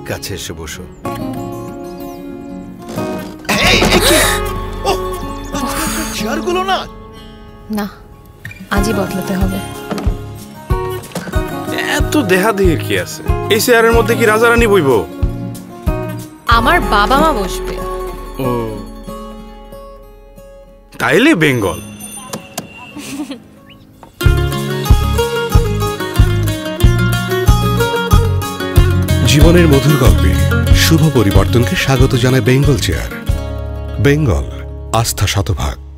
কাছে এসে বসো। চেয়ারগুলো না না, আজই বদলাতে হবে। এত দেহা দিয়ে কি আছে? এই চেয়ারের মধ্যে কি রাজা রানী বইব? আমার বাবা মা বসবে। ও তাইলে বেঙ্গল। জীবনের মধুর গল্পে শুভ পরিবর্তনকে স্বাগত জানায় বেঙ্গল চেয়ার। বেঙ্গল, আস্থা শতভাগ।